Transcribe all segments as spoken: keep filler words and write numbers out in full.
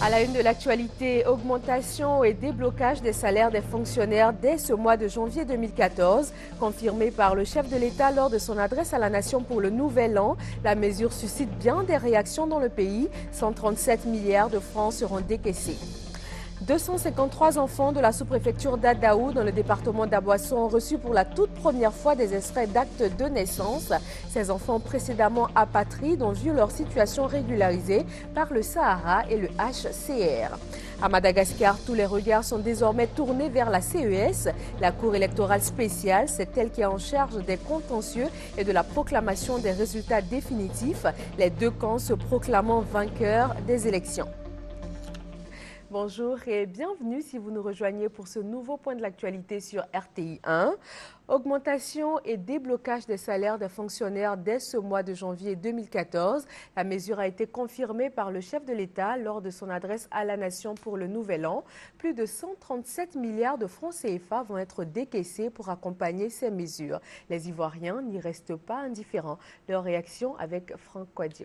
À la une de l'actualité, augmentation et déblocage des salaires des fonctionnaires dès ce mois de janvier deux mille quatorze. Confirmé par le chef de l'État lors de son adresse à la nation pour le nouvel an, la mesure suscite bien des réactions dans le pays. cent trente-sept milliards de francs seront décaissés. deux cent cinquante-trois enfants de la sous-préfecture d'Adaou dans le département d'Aboisson ont reçu pour la toute première fois des extraits d'actes de naissance. Ces enfants précédemment apatrides ont vu leur situation régularisée par le Sahara et le H C R. À Madagascar, tous les regards sont désormais tournés vers la C E S. La Cour électorale spéciale, c'est elle qui est en charge des contentieux et de la proclamation des résultats définitifs, les deux camps se proclamant vainqueurs des élections. Bonjour et bienvenue si vous nous rejoignez pour ce nouveau point de l'actualité sur R T I un. Augmentation et déblocage des salaires des fonctionnaires dès ce mois de janvier deux mille quatorze. La mesure a été confirmée par le chef de l'État lors de son adresse à la nation pour le nouvel an. Plus de cent trente-sept milliards de francs C F A vont être décaissés pour accompagner ces mesures. Les Ivoiriens n'y restent pas indifférents. Leur réaction avec Franck Quadio.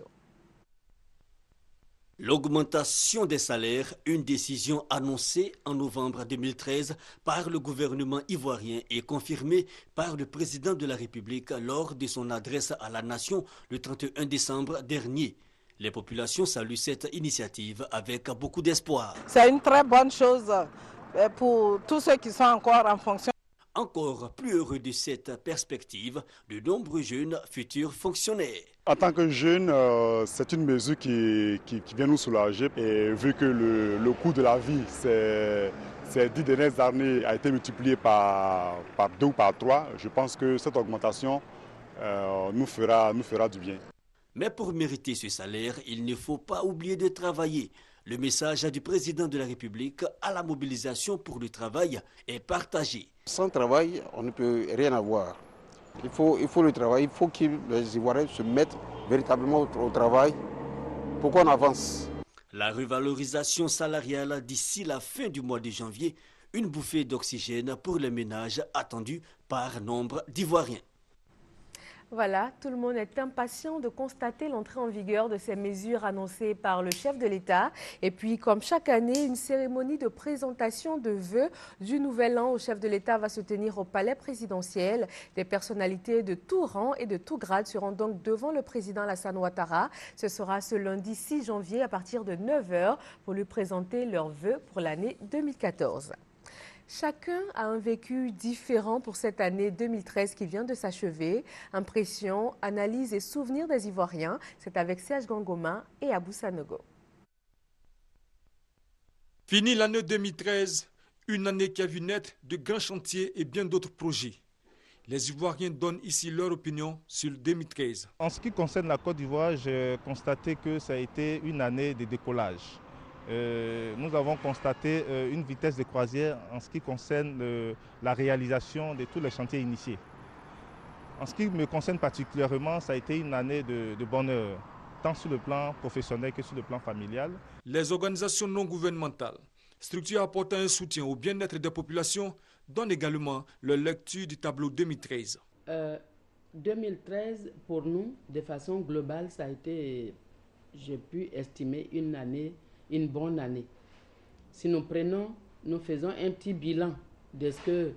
L'augmentation des salaires, une décision annoncée en novembre deux mille treize par le gouvernement ivoirien et confirmée par le président de la République lors de son adresse à la nation le trente et un décembre dernier. Les populations saluent cette initiative avec beaucoup d'espoir. C'est une très bonne chose pour tous ceux qui sont encore en fonction. Encore plus heureux de cette perspective, de nombreux jeunes futurs fonctionnaires. En tant que jeune, euh, c'est une mesure qui, qui, qui vient nous soulager. Et vu que le, le coût de la vie, ces, ces dix dernières années, a été multiplié par, par deux ou par trois, je pense que cette augmentation euh, nous fera, nous fera du bien. Mais pour mériter ce salaire, il ne faut pas oublier de travailler. Le message du président de la République à la mobilisation pour le travail est partagé. Sans travail, on ne peut rien avoir. Il faut, il faut le travail, il faut que les Ivoiriens se mettent véritablement au, au travail pour qu'on avance. La revalorisation salariale d'ici la fin du mois de janvier, une bouffée d'oxygène pour les ménages attendus par nombre d'Ivoiriens. Voilà, tout le monde est impatient de constater l'entrée en vigueur de ces mesures annoncées par le chef de l'État. Et puis, comme chaque année, une cérémonie de présentation de vœux du nouvel an au chef de l'État va se tenir au palais présidentiel. Des personnalités de tout rang et de tout grade seront donc devant le président Alassane Ouattara. Ce sera ce lundi six janvier à partir de neuf heures pour lui présenter leurs vœux pour l'année deux mille quatorze. Chacun a un vécu différent pour cette année deux mille treize qui vient de s'achever. Impressions, analyses et souvenirs des Ivoiriens, c'est avec Serge Gangoma et Abou Sanogo. Fini l'année deux mille treize, une année qui a vu naître de grands chantiers et bien d'autres projets. Les Ivoiriens donnent ici leur opinion sur deux mille treize. En ce qui concerne la Côte d'Ivoire, j'ai constaté que ça a été une année de décollage. Euh, nous avons constaté euh, une vitesse de croisière en ce qui concerne le, la réalisation de tous les chantiers initiés. En ce qui me concerne particulièrement, ça a été une année de, de bonheur, tant sur le plan professionnel que sur le plan familial. Les organisations non gouvernementales, structures apportant un soutien au bien-être des populations, donnent également leur lecture du tableau deux mille treize. Euh, deux mille treize, pour nous, de façon globale, ça a été, j'ai pu estimer une année une bonne année. Si nous prenons, nous faisons un petit bilan de ce que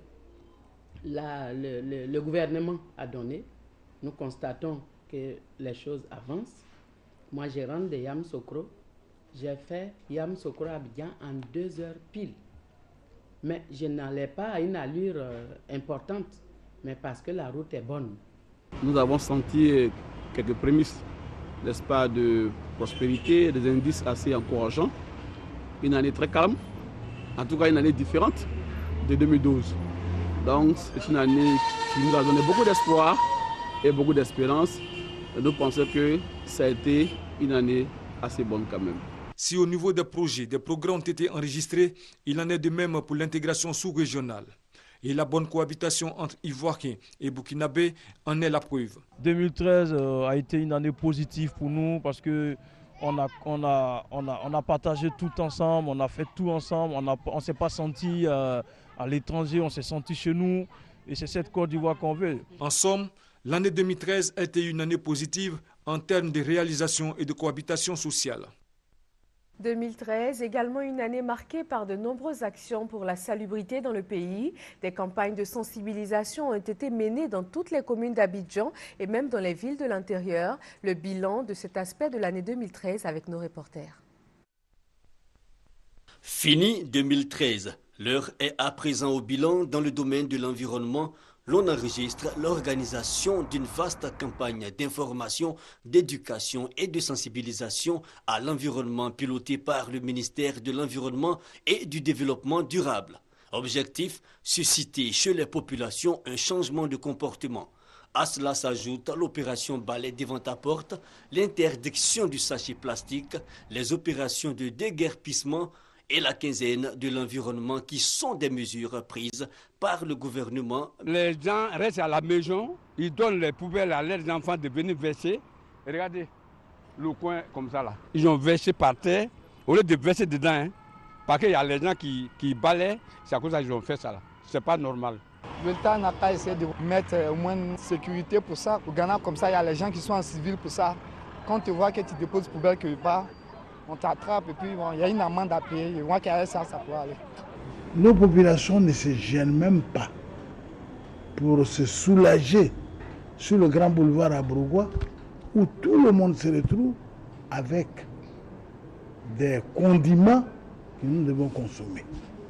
la, le, le, le gouvernement a donné, nous constatons que les choses avancent. Moi, je rentre de Yamoussoukro, j'ai fait Yamoussoukro à Abidjan en deux heures pile. Mais je n'allais pas à une allure euh, importante, mais parce que la route est bonne. Nous avons senti quelques prémices, n'est-ce pas, de prospérité, des indices assez encourageants. Une année très calme, en tout cas une année différente de deux mille douze. Donc c'est une année qui nous a donné beaucoup d'espoir et beaucoup d'espérance. Nous pensons que ça a été une année assez bonne quand même. Si au niveau des projets, des progrès ont été enregistrés, il en est de même pour l'intégration sous-régionale. Et la bonne cohabitation entre Ivoiriens et Burkinabés en est la preuve. deux mille treize euh, a été une année positive pour nous parce que on a, on a, on a, on a partagé tout ensemble, on a fait tout ensemble, on ne s'est pas senti euh, à l'étranger, on s'est senti chez nous et c'est cette Côte d'Ivoire qu'on veut. En somme, l'année deux mille treize a été une année positive en termes de réalisation et de cohabitation sociale. deux mille treize, également une année marquée par de nombreuses actions pour la salubrité dans le pays. Des campagnes de sensibilisation ont été menées dans toutes les communes d'Abidjan et même dans les villes de l'intérieur. Le bilan de cet aspect de l'année deux mille treize avec nos reporters. Fini deux mille treize. L'heure est à présent au bilan dans le domaine de l'environnement. L'on enregistre l'organisation d'une vaste campagne d'information, d'éducation et de sensibilisation à l'environnement pilotée par le ministère de l'Environnement et du Développement durable. Objectif, susciter chez les populations un changement de comportement. À cela s'ajoute l'opération balai devant ta porte, l'interdiction du sachet plastique, les opérations de déguerpissement et la quinzaine de l'environnement qui sont des mesures prises par le gouvernement. Les gens restent à la maison, ils donnent les poubelles à leurs enfants de venir verser. Regardez le coin comme ça là. Ils ont versé par terre au lieu de verser dedans. Hein, parce qu'il y a les gens qui, qui balaient, c'est à cause qu'ils ont fait ça là. C'est pas normal. L'État n'a pas essayé de mettre au moins une sécurité pour ça. Au Ghana, comme ça, il y a les gens qui sont en civil pour ça. Quand tu vois que tu déposes poubelle quelque part, on t'attrape et puis bon, il y a une amende à payer. Et moi qui a ça, ça peut aller. Nos populations ne se gênent même pas pour se soulager sur le grand boulevard à Brougua où tout le monde se retrouve avec des condiments que nous devons consommer.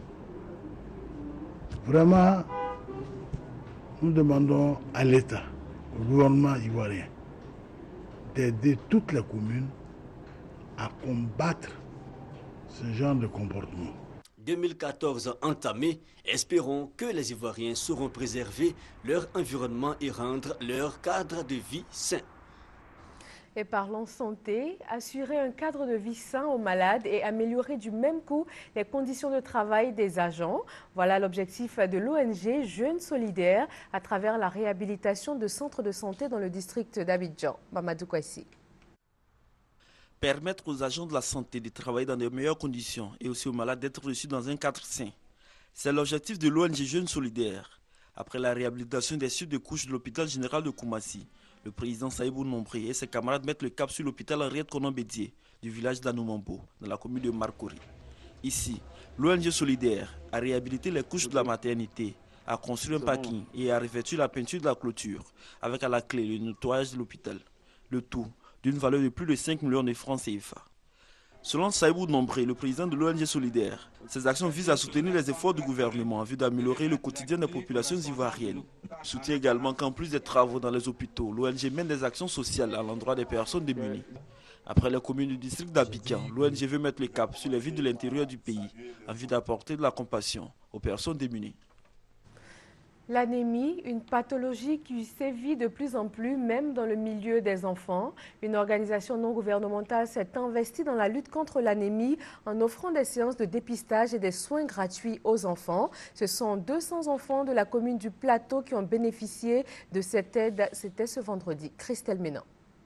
Vraiment, nous demandons à l'État, au gouvernement ivoirien, d'aider toutes les communes à combattre ce genre de comportement. deux mille quatorze entamé, espérons que les Ivoiriens sauront préserver leur environnement et rendre leur cadre de vie sain. Et parlons santé, assurer un cadre de vie sain aux malades et améliorer du même coup les conditions de travail des agents. Voilà l'objectif de l'O N G Jeunes Solidaires à travers la réhabilitation de centres de santé dans le district d'Abidjan. Mamadou Kouassi. Permettre aux agents de la santé de travailler dans de meilleures conditions et aussi aux malades d'être reçus dans un cadre sain. C'est l'objectif de l'O N G Jeunes Solidaires. Après la réhabilitation des suites de couches de l'hôpital général de Koumassi, le président Saïbou Nombré et ses camarades mettent le cap sur l'hôpital Henriette Konan-Bédié du village d'Anoumambo, dans la commune de Marcory. Ici, l'O N G Solidaire a réhabilité les couches de la maternité, a construit un parking et a revêtu la peinture de la clôture, avec à la clé le nettoyage de l'hôpital. Le tout d'une valeur de plus de cinq millions de francs C F A. Selon Saïbou Nombré, le président de l'O N G Solidaire, ces actions visent à soutenir les efforts du gouvernement en vue d'améliorer le quotidien des populations ivoiriennes. Il soutient également qu'en plus des travaux dans les hôpitaux, l'O N G mène des actions sociales à l'endroit des personnes démunies. Après les communes du district d'Abidjan, l'O N G veut mettre le cap sur les villes de l'intérieur du pays en vue d'apporter de la compassion aux personnes démunies. L'anémie, une pathologie qui sévit de plus en plus, même dans le milieu des enfants. Une organisation non gouvernementale s'est investie dans la lutte contre l'anémie en offrant des séances de dépistage et des soins gratuits aux enfants. Ce sont deux cents enfants de la commune du Plateau qui ont bénéficié de cette aide. C'était ce vendredi. Christelle Ménan.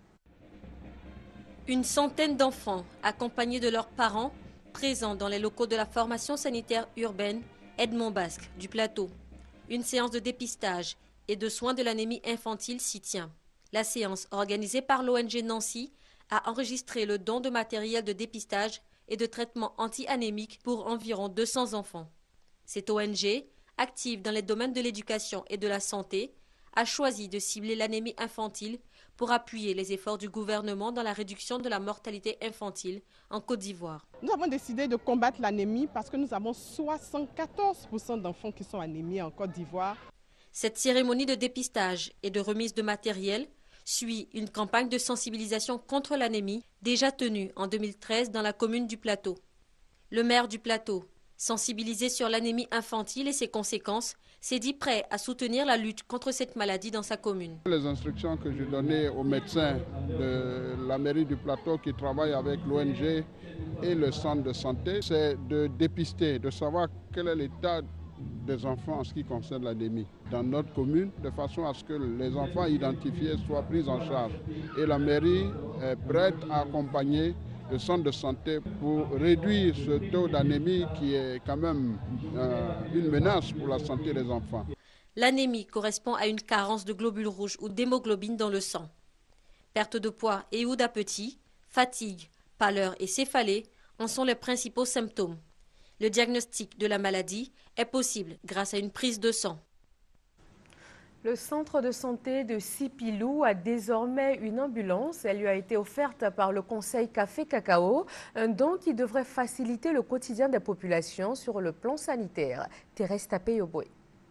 Une centaine d'enfants, accompagnés de leurs parents, présents dans les locaux de la formation sanitaire urbaine Edmond Basque du Plateau. Une séance de dépistage et de soins de l'anémie infantile s'y tient. La séance, organisée par l'O N G Nancy, a enregistré le don de matériel de dépistage et de traitement anti-anémique pour environ deux cents enfants. Cette O N G, active dans les domaines de l'éducation et de la santé, a choisi de cibler l'anémie infantile pour appuyer les efforts du gouvernement dans la réduction de la mortalité infantile en Côte d'Ivoire. Nous avons décidé de combattre l'anémie parce que nous avons soixante-quatorze pour cent d'enfants qui sont anémiés en Côte d'Ivoire. Cette cérémonie de dépistage et de remise de matériel suit une campagne de sensibilisation contre l'anémie déjà tenue en deux mille treize dans la commune du Plateau. Le maire du Plateau, sensibilisé sur l'anémie infantile et ses conséquences, s'est dit prêt à soutenir la lutte contre cette maladie dans sa commune. Les instructions que j'ai données aux médecins de la mairie du Plateau qui travaillent avec l'O N G et le centre de santé, c'est de dépister, de savoir quel est l'état des enfants en ce qui concerne l'anémie dans notre commune, de façon à ce que les enfants identifiés soient pris en charge. Et la mairie est prête à accompagner le centre de santé pour réduire ce taux d'anémie qui est quand même euh, une menace pour la santé des enfants. L'anémie correspond à une carence de globules rouges ou d'hémoglobine dans le sang. Perte de poids et ou d'appétit, fatigue, pâleur et céphalée en sont les principaux symptômes. Le diagnostic de la maladie est possible grâce à une prise de sang. Le centre de santé de Sipilou a désormais une ambulance. Elle lui a été offerte par le conseil Café Cacao, un don qui devrait faciliter le quotidien des populations sur le plan sanitaire. Thérèse Tapé-Yoboué.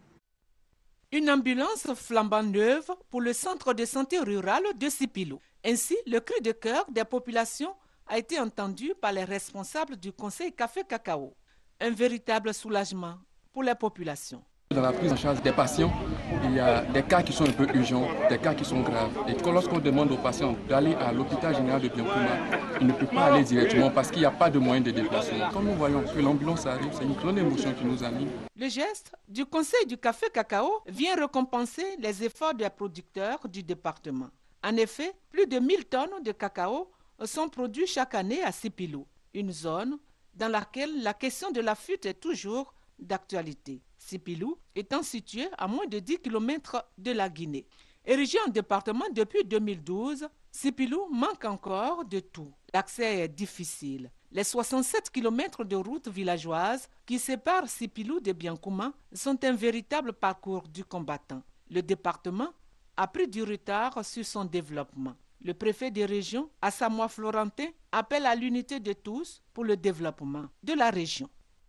Une ambulance flambant neuve pour le centre de santé rural de Sipilou. Ainsi, le cri de cœur des populations a été entendu par les responsables du conseil Café Cacao. Un véritable soulagement pour les populations. Dans la prise en charge des patients, il y a des cas qui sont un peu urgents, des cas qui sont graves. Et lorsqu'on demande aux patients d'aller à l'hôpital général de Biancouma, ils ne peuvent pas aller directement parce qu'il n'y a pas de moyen de déplacement. Quand nous voyons que l'ambulance arrive, c'est une grande émotion qui nous anime. Le geste du conseil du Café Cacao vient récompenser les efforts des producteurs du département. En effet, plus de mille tonnes de cacao sont produits chaque année à Sipilou, une zone dans laquelle la question de la fuite est toujours d'actualité. Sipilou étant situé à moins de dix kilomètres de la Guinée. Érigé en département depuis deux mille douze, Sipilou manque encore de tout. L'accès est difficile. Les soixante-sept kilomètres de route villageoise qui séparent Sipilou de Biancouma sont un véritable parcours du combattant. Le département a pris du retard sur son développement. Le préfet des régions, Assamoah Florentin, appelle à l'unité de tous pour le développement de la région.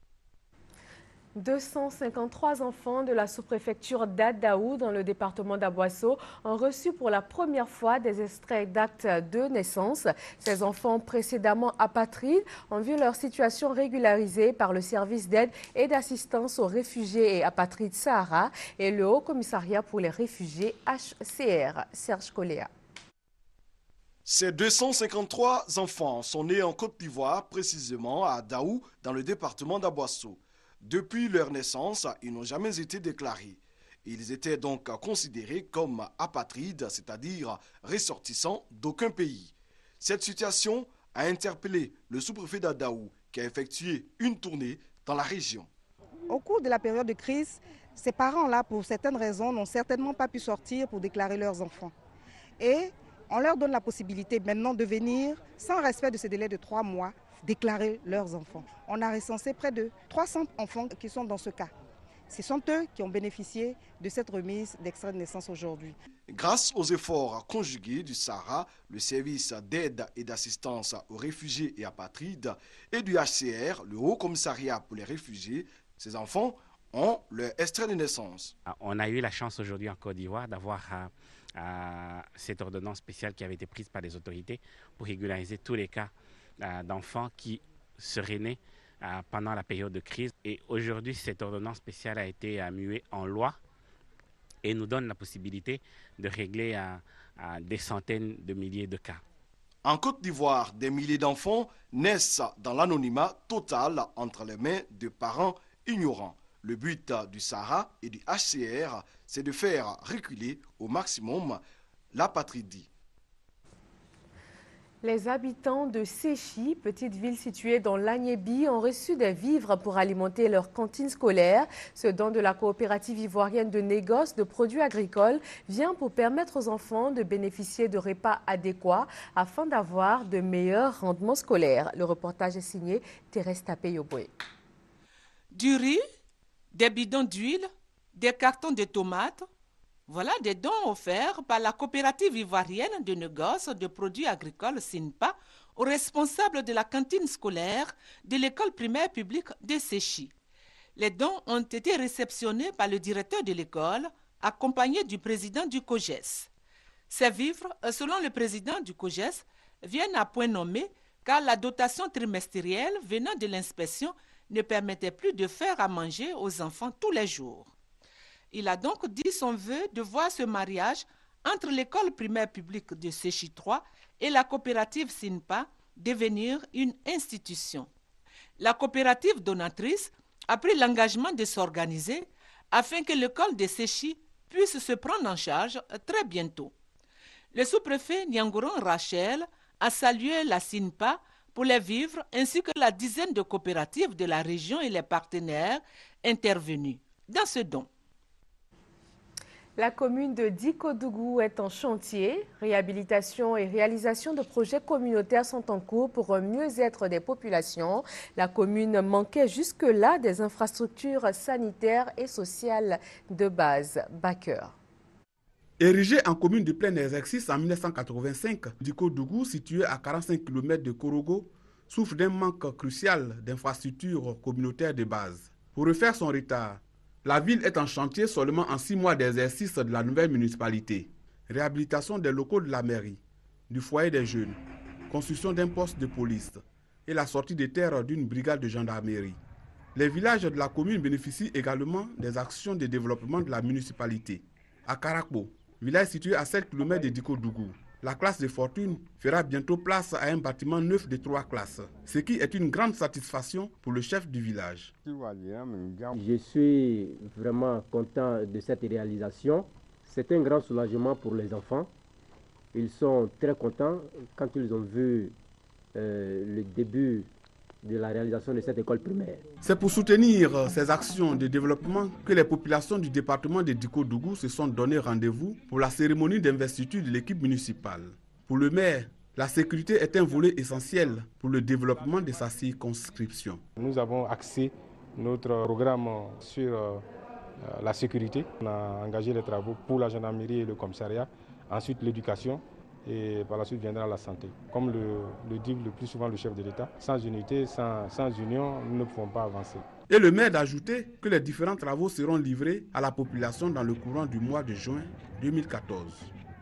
deux cent cinquante-trois enfants de la sous-préfecture d'Adaou dans le département d'Aboasso ont reçu pour la première fois des extraits d'actes de naissance. Ces enfants précédemment apatrides ont vu leur situation régularisée par le service d'aide et d'assistance aux réfugiés et apatrides Sahara et le Haut Commissariat pour les réfugiés H C R. Serge Coléa. Ces deux cent cinquante-trois enfants sont nés en Côte d'Ivoire, précisément à Adaou, dans le département d'Aboasso. Depuis leur naissance, ils n'ont jamais été déclarés. Ils étaient donc considérés comme apatrides, c'est-à-dire ressortissants d'aucun pays. Cette situation a interpellé le sous-préfet d'Adaou, qui a effectué une tournée dans la région. Au cours de la période de crise, ces parents-là, pour certaines raisons, n'ont certainement pas pu sortir pour déclarer leurs enfants. Et on leur donne la possibilité maintenant de venir, sans respect de ce délai de trois mois, déclarer leurs enfants. On a recensé près de trois cents enfants qui sont dans ce cas. Ce sont eux qui ont bénéficié de cette remise d'extrait de naissance aujourd'hui. Grâce aux efforts conjugués du Sahara, le service d'aide et d'assistance aux réfugiés et apatrides et du H C R, le Haut Commissariat pour les réfugiés, ces enfants ont leur extrait de naissance. On a eu la chance aujourd'hui en Côte d'Ivoire d'avoir euh, euh, cette ordonnance spéciale qui avait été prise par les autorités pour régulariser tous les cas euh, d'enfants qui seraient nés euh, pendant la période de crise. Et aujourd'hui, cette ordonnance spéciale a été euh, muée en loi et nous donne la possibilité de régler euh, euh, des centaines de milliers de cas. En Côte d'Ivoire, des milliers d'enfants naissent dans l'anonymat total entre les mains de parents ignorants. Le but du Sahara et du H C R, c'est de faire reculer au maximum l'apatridie. Les habitants de Séchi, petite ville située dans l'Agnébi, ont reçu des vivres pour alimenter leur cantine scolaire. Ce don de la coopérative ivoirienne de négoce de produits agricoles vient pour permettre aux enfants de bénéficier de repas adéquats afin d'avoir de meilleurs rendements scolaires. Le reportage est signé Thérèse Tapé-Yoboué. Du riz, des bidons d'huile, des cartons de tomates. Voilà des dons offerts par la coopérative ivoirienne de négoce de produits agricoles SINPA aux responsables de la cantine scolaire de l'école primaire publique de Séchi. Les dons ont été réceptionnés par le directeur de l'école, accompagné du président du COGES. Ces vivres, selon le président du COGES, viennent à point nommé car la dotation trimestrielle venant de l'inspection ne permettait plus de faire à manger aux enfants tous les jours. Il a donc dit son vœu de voir ce mariage entre l'école primaire publique de Séchi trois et la coopérative SINPA devenir une institution. La coopérative donatrice a pris l'engagement de s'organiser afin que l'école de Séchi puisse se prendre en charge très bientôt. Le sous-préfet Nyangoron Rachel a salué la SINPA pour les vivres ainsi que la dizaine de coopératives de la région et les partenaires intervenus dans ce don. La commune de Dikodougou est en chantier. Réhabilitation et réalisation de projets communautaires sont en cours pour un mieux-être des populations. La commune manquait jusque-là des infrastructures sanitaires et sociales de base. Baker. Érigé en commune de plein exercice en mille neuf cent quatre-vingt-cinq, Dikodougou, situé à quarante-cinq kilomètres de Korogo, souffre d'un manque crucial d'infrastructures communautaires de base. Pour refaire son retard, la ville est en chantier seulement en six mois d'exercice de la nouvelle municipalité. Réhabilitation des locaux de la mairie, du foyer des jeunes, construction d'un poste de police et la sortie des terres d'une brigade de gendarmerie. Les villages de la commune bénéficient également des actions de développement de la municipalité. À Karakbo, village situé à sept kilomètres de Dikodougou, la classe de fortune fera bientôt place à un bâtiment neuf de trois classes, ce qui est une grande satisfaction pour le chef du village. Je suis vraiment content de cette réalisation. C'est un grand soulagement pour les enfants. Ils sont très contents quand ils ont vu euh, le début de la réalisation de cette école primaire. C'est pour soutenir ces actions de développement que les populations du département de Dikodougou se sont donné rendez-vous pour la cérémonie d'investiture de l'équipe municipale. Pour le maire, la sécurité est un volet essentiel pour le développement de sa circonscription. Nous avons axé notre programme sur la sécurité. On a engagé les travaux pour la gendarmerie et le commissariat, ensuite l'éducation, et par la suite viendra la santé. Comme le, le dit le plus souvent le chef de l'État, sans unité, sans, sans union, nous ne pouvons pas avancer. Et le maire d'ajouter que les différents travaux seront livrés à la population dans le courant du mois de juin deux mille quatorze.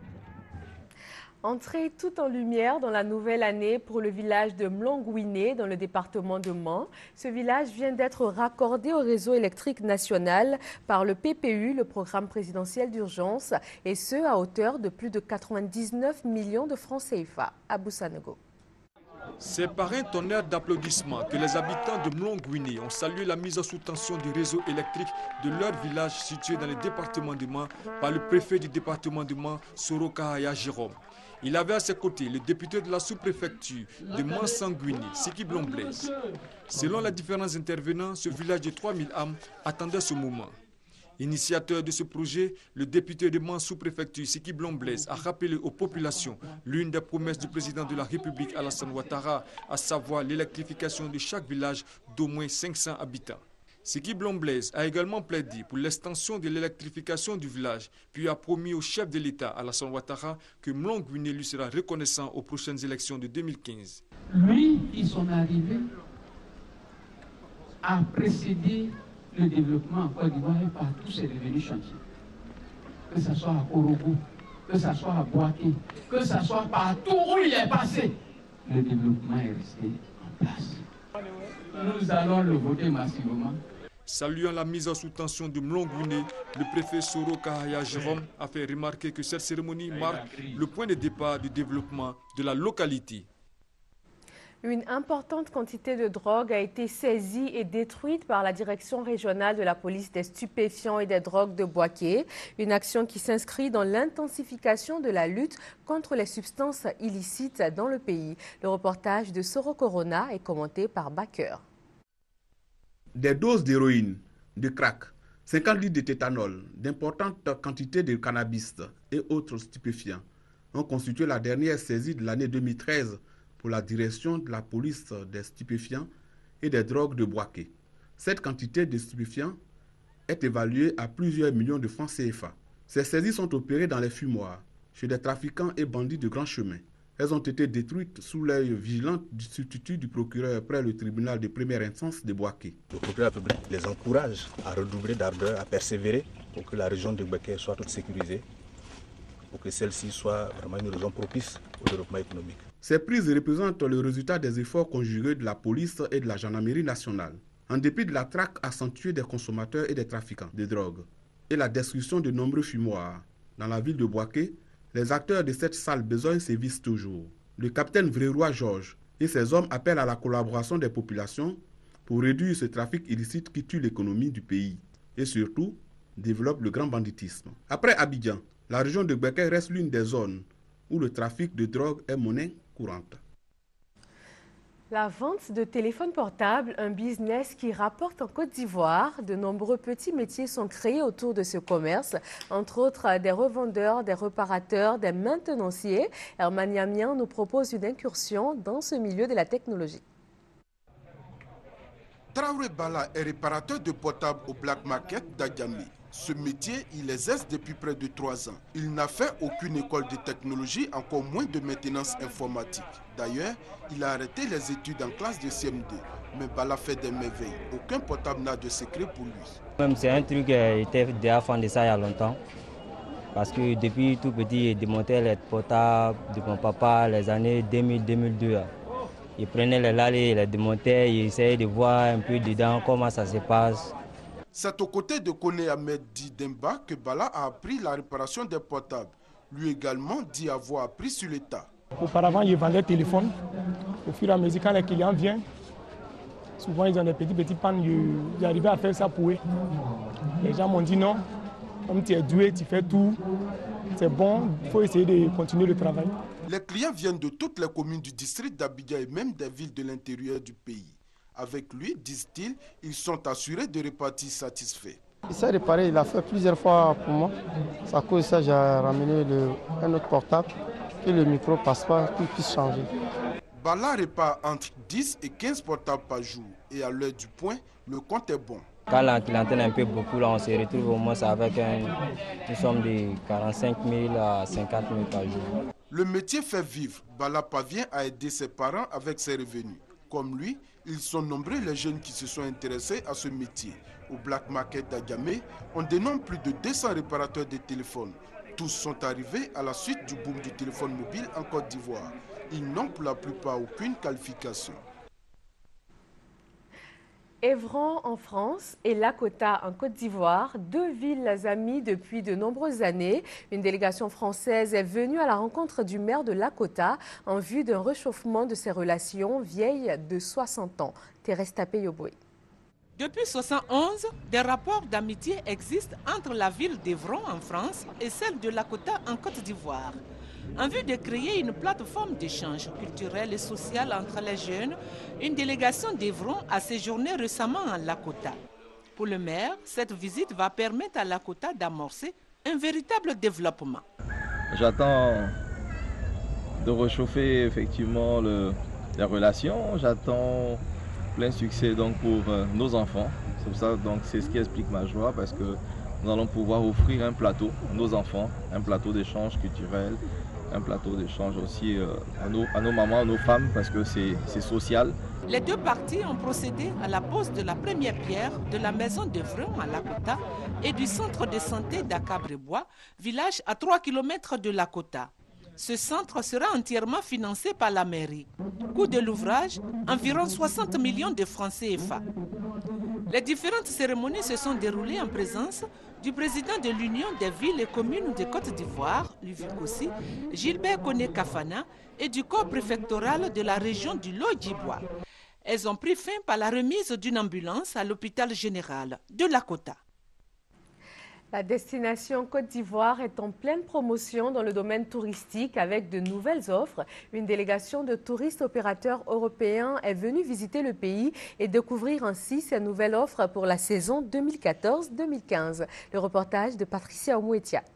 Entrée tout en lumière dans la nouvelle année pour le village de Mlongouiné dans le département de Mans. Ce village vient d'être raccordé au réseau électrique national par le P P U, le programme présidentiel d'urgence, et ce à hauteur de plus de quatre-vingt-dix-neuf millions de francs C F A. À Boussanego. C'est par un tonnerre d'applaudissements que les habitants de Mlongouiné ont salué la mise sous tension du réseau électrique de leur village situé dans le département de Mans par le préfet du département de Mans, Soro Kahaya Jérôme. Il avait à ses côtés le député de la sous-préfecture de Mans-Sanguini, Siki Blomblez. Selon les différents intervenants, ce village de trois mille âmes attendait ce moment. Initiateur de ce projet, le député de Mans sous-préfecture Siki Blomblez a rappelé aux populations l'une des promesses du président de la République Alassane Ouattara, à savoir l'électrification de chaque village d'au moins cinq cents habitants. Siki Blomblez a également plaidé pour l'extension de l'électrification du village, puis a promis au chef de l'État, Alassane Ouattara, que Mlongouiné lui sera reconnaissant aux prochaines élections de deux mille quinze. Lui et son arrivée a précédé le développement en Côte d'Ivoire et partout c'est devenu chantier. Que ce soit à Korogo, que ce soit à Boaké, que ce soit partout où il est passé, le développement est resté en place. Nous allons le voter massivement. Saluant la mise sous tension de Mlongouiné, le préfet Soro Kahaya Jérôme a fait remarquer que cette cérémonie marque le point de départ du développement de la localité. Une importante quantité de drogue a été saisie et détruite par la direction régionale de la police des stupéfiants et des drogues de Boaké. Une action qui s'inscrit dans l'intensification de la lutte contre les substances illicites dans le pays. Le reportage de Soro Corona est commenté par Baker. Des doses d'héroïne, de crack, cinquante litres de tétanol, d'importantes quantités de cannabis et autres stupéfiants ont constitué la dernière saisie de l'année deux mille treize pour la direction de la police des stupéfiants et des drogues de Boaké. Cette quantité de stupéfiants est évaluée à plusieurs millions de francs C F A. Ces saisies sont opérées dans les fumoirs, chez des trafiquants et bandits de grand chemin. Elles ont été détruites sous l'œil vigilant du substitut du procureur près le tribunal de première instance de Boaké. Le procureur public les encourage à redoubler d'ardeur, à persévérer pour que la région de Boaké soit toute sécurisée, pour que celle-ci soit vraiment une région propice au développement économique. Ces prises représentent le résultat des efforts conjugués de la police et de la gendarmerie nationale, en dépit de la traque accentuée des consommateurs et des trafiquants de drogue, et la destruction de nombreux fumoirs. Dans la ville de Boaké, les acteurs de cette sale besogne sévissent toujours. Le capitaine Vréroy Georges et ses hommes appellent à la collaboration des populations pour réduire ce trafic illicite qui tue l'économie du pays et surtout développe le grand banditisme. Après Abidjan, la région de Boaké reste l'une des zones où le trafic de drogue est monnaie courante. La vente de téléphones portables, un business qui rapporte en Côte d'Ivoire. De nombreux petits métiers sont créés autour de ce commerce, entre autres des revendeurs, des réparateurs, des maintenanciers. Herman Yamian nous propose une incursion dans ce milieu de la technologie. Traoré Bala est réparateur de portables au Black Market d'Adjamé. Ce métier, il exerce depuis près de trois ans. Il n'a fait aucune école de technologie, encore moins de maintenance informatique. D'ailleurs, il a arrêté les études en classe de C M D. Mais Bala fait des merveilles. Aucun portable n'a de secret pour lui. Même c'est un truc qui était déjà fan de ça il y a longtemps. Parce que depuis tout petit, il démontait les portables de mon papa les années deux mille deux mille deux. Il prenait les lalés, il les démontait, il essayait de voir un peu dedans comment ça se passe. C'est aux côtés de Kone Ahmed Di Demba que Bala a appris la réparation des portables. Lui également dit avoir appris sur l'état. Auparavant, il vendait le téléphone. Au fur et à mesure, quand les clients viennent, souvent ils ont des petits petits pannes. J'arrivais à faire ça pour eux. Les gens m'ont dit non, comme tu es doué, tu fais tout. C'est bon, il faut essayer de continuer le travail. Les clients viennent de toutes les communes du district d'Abidjan et même des villes de l'intérieur du pays. Avec lui, disent-ils, ils sont assurés de répartir satisfaits. Il s'est réparé, il a fait plusieurs fois pour moi. C'est à cause de ça que j'ai ramené le, un autre portable, que le micro ne passe pas, qu'il puisse changer. Bala répare entre dix et quinze portables par jour. Et à l'heure du point, le compte est bon. Quand la clientèle est un peu beaucoup, là, on se retrouve au moins avec un, une somme de quarante-cinq mille à cinquante mille par jour. Le métier fait vivre. Bala parvient à aider ses parents avec ses revenus. Comme lui, ils sont nombreux les jeunes qui se sont intéressés à ce métier. Au Black Market d'Adjamé, on dénombre plus de deux cents réparateurs de téléphones. Tous sont arrivés à la suite du boom du téléphone mobile en Côte d'Ivoire. Ils n'ont pour la plupart aucune qualification. Évron en France et Lakota en Côte d'Ivoire, deux villes amies depuis de nombreuses années. Une délégation française est venue à la rencontre du maire de Lakota en vue d'un réchauffement de ces relations vieilles de soixante ans. Thérèse Tapé-Yoboué. Depuis soixante et onze, des rapports d'amitié existent entre la ville d'Évron en France et celle de Lakota en Côte d'Ivoire. En vue de créer une plateforme d'échange culturel et social entre les jeunes, une délégation d'Évron a séjourné récemment en Lakota. Pour le maire, cette visite va permettre à Lakota d'amorcer un véritable développement. J'attends de réchauffer effectivement le, les relations, j'attends plein succès donc pour euh, nos enfants. C'est pour ça donc c'est ce qui explique ma joie parce que nous allons pouvoir offrir un plateau à nos enfants, un plateau d'échange culturel, un plateau d'échange aussi euh, à, nos, à nos mamans, à nos femmes, parce que c'est social. Les deux parties ont procédé à la pose de la première pierre de la maison d'Évron à Lakota et du centre de santé d'Akabrebois, village à trois kilomètres de Lakota. Ce centre sera entièrement financé par la mairie. Coût de l'ouvrage, environ soixante millions de francs C F A. Les différentes cérémonies se sont déroulées en présence du président de l'Union des villes et communes de Côte d'Ivoire, l'Uvikosi, Gilbert Kone Kafana, et du corps préfectoral de la région du Lodjibois. Elles ont pris fin par la remise d'une ambulance à l'hôpital général de Lakota. La destination Côte d'Ivoire est en pleine promotion dans le domaine touristique avec de nouvelles offres. Une délégation de touristes opérateurs européens est venue visiter le pays et découvrir ainsi ces nouvelles offres pour la saison deux mille quatorze deux mille quinze. Le reportage de Patricia Omouetia.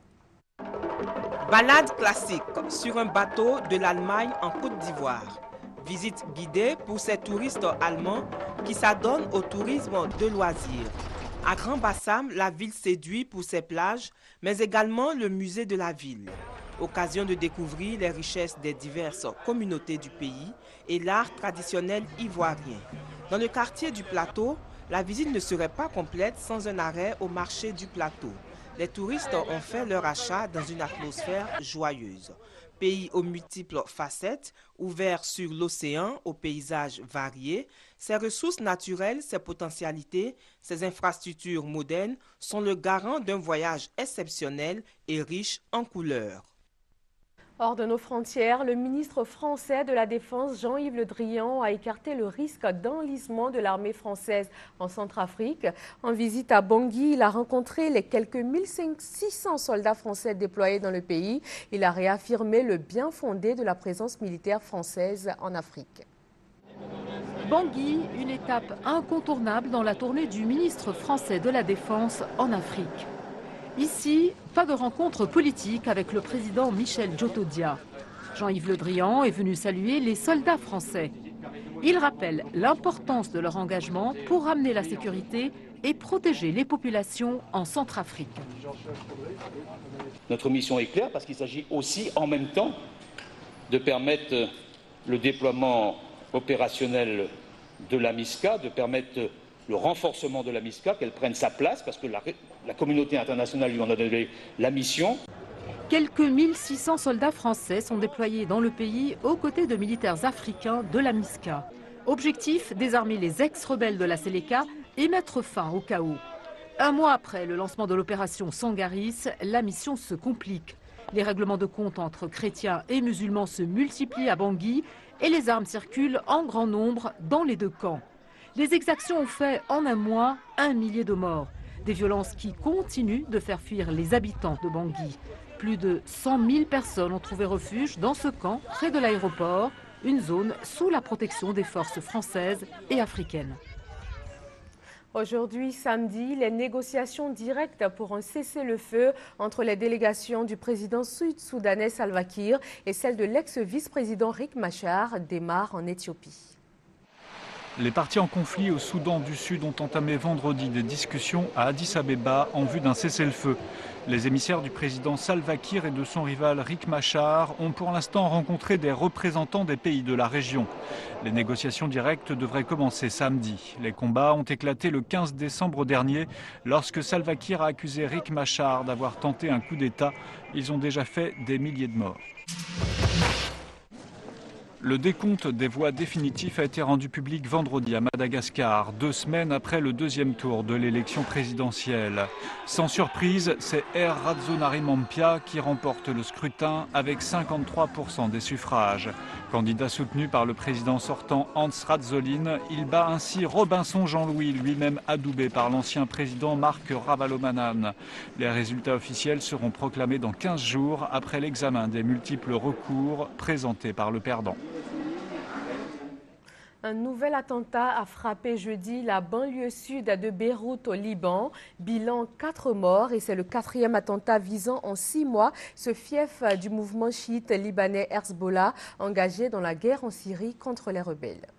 Balade classique sur un bateau de l'Allemagne en Côte d'Ivoire. Visite guidée pour ces touristes allemands qui s'adonnent au tourisme de loisirs. À Grand Bassam, la ville séduit pour ses plages, mais également le musée de la ville. Occasion de découvrir les richesses des diverses communautés du pays et l'art traditionnel ivoirien. Dans le quartier du Plateau, la visite ne serait pas complète sans un arrêt au marché du Plateau. Les touristes ont fait leur achat dans une atmosphère joyeuse. Pays aux multiples facettes, ouvert sur l'océan, aux paysages variés, ses ressources naturelles, ses potentialités, ses infrastructures modernes sont le garant d'un voyage exceptionnel et riche en couleurs. Hors de nos frontières, le ministre français de la Défense, Jean-Yves Le Drian, a écarté le risque d'enlisement de l'armée française en Centrafrique. En visite à Bangui, il a rencontré les quelques mille six cents soldats français déployés dans le pays. Il a réaffirmé le bien fondé de la présence militaire française en Afrique. Bangui, une étape incontournable dans la tournée du ministre français de la Défense en Afrique. Ici, pas de rencontre politique avec le président Michel Djotodia. Jean-Yves Le Drian est venu saluer les soldats français. Il rappelle l'importance de leur engagement pour ramener la sécurité et protéger les populations en Centrafrique. Notre mission est claire parce qu'il s'agit aussi en même temps de permettre le déploiement opérationnel de la MISCA, de permettre le renforcement de la MISCA, qu'elle prenne sa place parce que la, la communauté internationale lui en a donné la mission. Quelques mille six cents soldats français sont déployés dans le pays aux côtés de militaires africains de la MISCA. Objectif, désarmer les ex-rebelles de la Séléka et mettre fin au chaos. Un mois après le lancement de l'opération Sangaris, la mission se complique. Les règlements de compte entre chrétiens et musulmans se multiplient à Bangui et les armes circulent en grand nombre dans les deux camps. Les exactions ont fait en un mois un millier de morts. Des violences qui continuent de faire fuir les habitants de Bangui. Plus de cent mille personnes ont trouvé refuge dans ce camp près de l'aéroport, une zone sous la protection des forces françaises et africaines. Aujourd'hui, samedi, les négociations directes pour un cessez-le-feu entre les délégations du président sud-soudanais Salva Kiir et celles de l'ex-vice-président Riek Machar démarrent en Éthiopie. Les partis en conflit au Soudan du Sud ont entamé vendredi des discussions à Addis Abeba en vue d'un cessez-le-feu. Les émissaires du président Salva Kiir et de son rival Riek Machar ont pour l'instant rencontré des représentants des pays de la région. Les négociations directes devraient commencer samedi. Les combats ont éclaté le quinze décembre dernier lorsque Salva Kiir a accusé Riek Machar d'avoir tenté un coup d'État. Ils ont déjà fait des milliers de morts. Le décompte des voix définitif a été rendu public vendredi à Madagascar, deux semaines après le deuxième tour de l'élection présidentielle. Sans surprise, c'est R. Razonarimampia qui remporte le scrutin avec cinquante-trois pour cent des suffrages. Candidat soutenu par le président sortant Hans Razolin, il bat ainsi Robinson Jean-Louis, lui-même adoubé par l'ancien président Marc Ravalomanan. Les résultats officiels seront proclamés dans quinze jours après l'examen des multiples recours présentés par le perdant. Un nouvel attentat a frappé jeudi la banlieue sud de Beyrouth au Liban. Bilan quatre morts et c'est le quatrième attentat visant en six mois ce fief du mouvement chiite libanais Hezbollah engagé dans la guerre en Syrie contre les rebelles.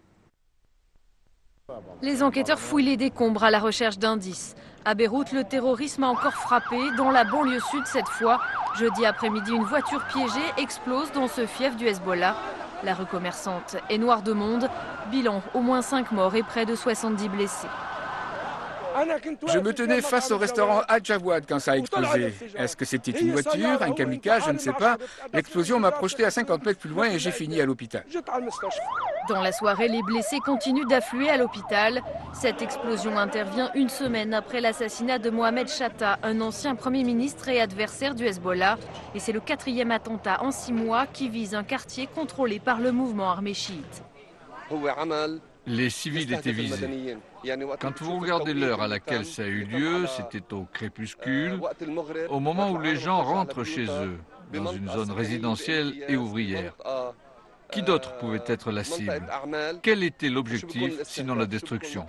Les enquêteurs fouillent les décombres à la recherche d'indices. À Beyrouth, le terrorisme a encore frappé, dans la banlieue sud cette fois. Jeudi après-midi, une voiture piégée explose dans ce fief du Hezbollah. La rue commerçante est noire de monde. Bilan, au moins cinq morts et près de soixante-dix blessés. Je me tenais face au restaurant Al-Jawad quand ça a explosé. Est-ce que c'était une voiture, un kamikaze, je ne sais pas. L'explosion m'a projeté à cinquante mètres plus loin et j'ai fini à l'hôpital. Dans la soirée, les blessés continuent d'affluer à l'hôpital. Cette explosion intervient une semaine après l'assassinat de Mohamed Shatta, un ancien Premier ministre et adversaire du Hezbollah. Et c'est le quatrième attentat en six mois qui vise un quartier contrôlé par le mouvement armé chiite. Les civils étaient visés. Quand vous regardez l'heure à laquelle ça a eu lieu, c'était au crépuscule, au moment où les gens rentrent chez eux, dans une zone résidentielle et ouvrière. Qui d'autre pouvait être la cible? Quel était l'objectif, sinon la destruction?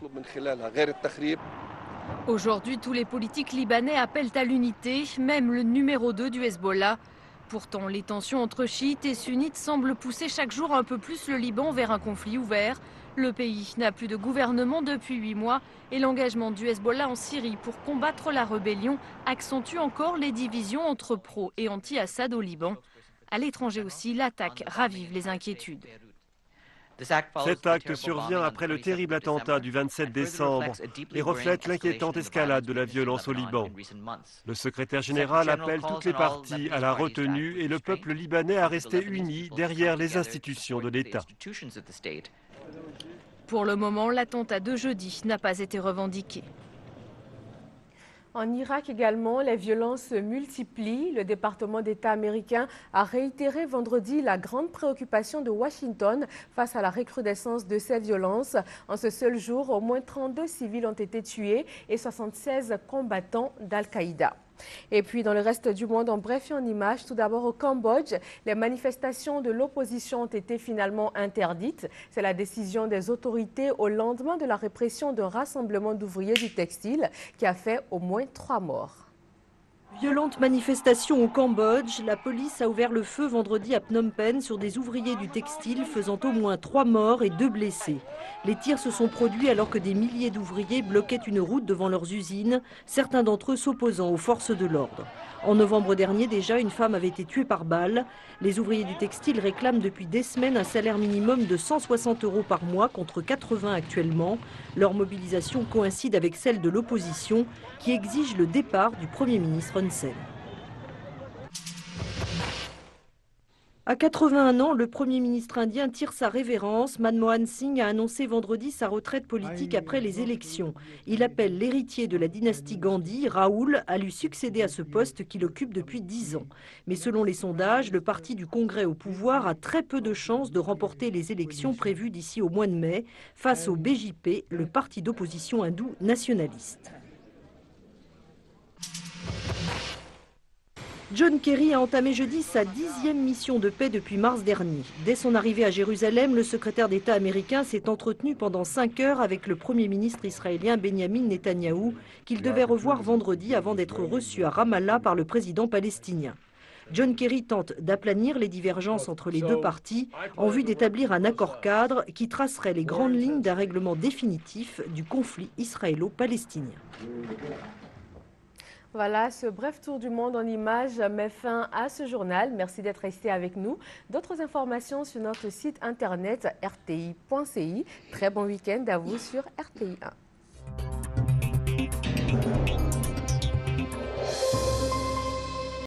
Aujourd'hui, tous les politiques libanais appellent à l'unité, même le numéro deux du Hezbollah. Pourtant, les tensions entre chiites et sunnites semblent pousser chaque jour un peu plus le Liban vers un conflit ouvert. Le pays n'a plus de gouvernement depuis huit mois et l'engagement du Hezbollah en Syrie pour combattre la rébellion accentue encore les divisions entre pro et anti-Assad au Liban. À l'étranger aussi, l'attaque ravive les inquiétudes. Cet acte survient après le terrible attentat du vingt-sept décembre et reflète l'inquiétante escalade de la violence au Liban. Le secrétaire général appelle toutes les parties à la retenue et le peuple libanais à rester uni derrière les institutions de l'État. Pour le moment, l'attentat de jeudi n'a pas été revendiqué. En Irak également, les violences se multiplient. Le département d'État américain a réitéré vendredi la grande préoccupation de Washington face à la recrudescence de ces violences. En ce seul jour, au moins trente-deux civils ont été tués et soixante-seize combattants d'Al-Qaïda. Et puis dans le reste du monde, en bref et en images, tout d'abord au Cambodge, les manifestations de l'opposition ont été finalement interdites. C'est la décision des autorités au lendemain de la répression d'un rassemblement d'ouvriers du textile qui a fait au moins trois morts. Violente manifestation au Cambodge, la police a ouvert le feu vendredi à Phnom Penh sur des ouvriers du textile faisant au moins trois morts et deux blessés. Les tirs se sont produits alors que des milliers d'ouvriers bloquaient une route devant leurs usines, certains d'entre eux s'opposant aux forces de l'ordre. En novembre dernier déjà, une femme avait été tuée par balle. Les ouvriers du textile réclament depuis des semaines un salaire minimum de cent soixante euros par mois contre quatre-vingts actuellement. Leur mobilisation coïncide avec celle de l'opposition qui exige le départ du Premier ministre Hun Sen. À quatre-vingt-un ans, le Premier ministre indien tire sa révérence. Manmohan Singh a annoncé vendredi sa retraite politique après les élections. Il appelle l'héritier de la dynastie Gandhi, Rahul, à lui succéder à ce poste qu'il occupe depuis dix ans. Mais selon les sondages, le parti du Congrès au pouvoir a très peu de chances de remporter les élections prévues d'ici au mois de mai, face au B J P, le parti d'opposition hindou nationaliste. John Kerry a entamé jeudi sa dixième mission de paix depuis mars dernier. Dès son arrivée à Jérusalem, le secrétaire d'État américain s'est entretenu pendant cinq heures avec le Premier ministre israélien Benjamin Netanyahou, qu'il devait revoir vendredi avant d'être reçu à Ramallah par le président palestinien. John Kerry tente d'aplanir les divergences entre les deux parties en vue d'établir un accord cadre qui tracerait les grandes lignes d'un règlement définitif du conflit israélo-palestinien. Voilà, ce bref tour du monde en images met fin à ce journal. Merci d'être resté avec nous. D'autres informations sur notre site internet r t i point c i. Très bon week-end à vous sur R T I un.